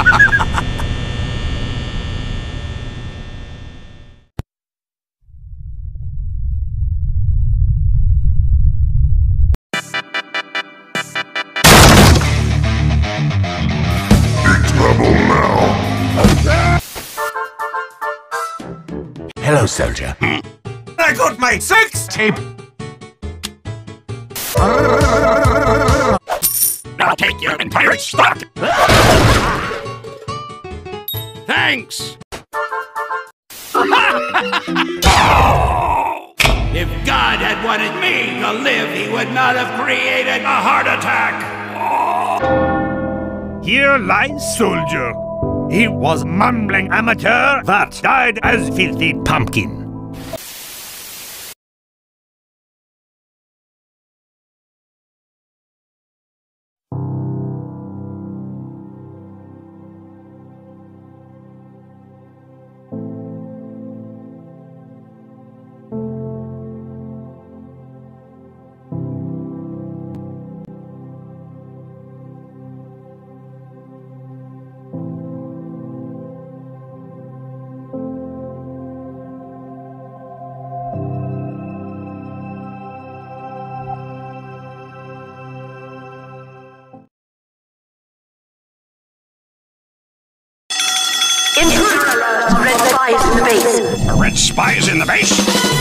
Hello, soldier. I got my sex tape! I'll take your entire stock! Thanks! If God had wanted me to live, he would not have created a heart attack! Here lies soldier. He was mumbling amateur that died as filthy pumpkin. Intruder alert! Red spies in the base. Red spies in the base?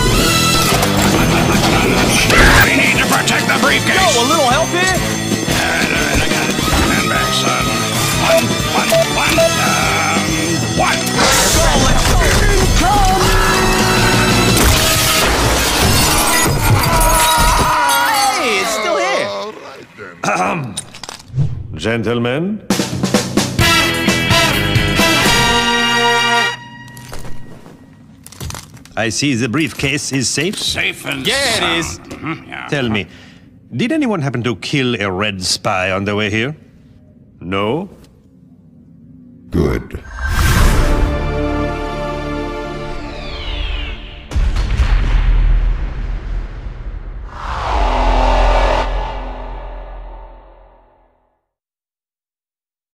We need to protect the briefcase! Yo, a little help here? I got it. Stand back, son. One. Hey, it's still here. Gentlemen? I see the briefcase is safe. Safe and Yeah, sound. it is. Yeah. Tell me, did anyone happen to kill a red spy on the way here? No? Good.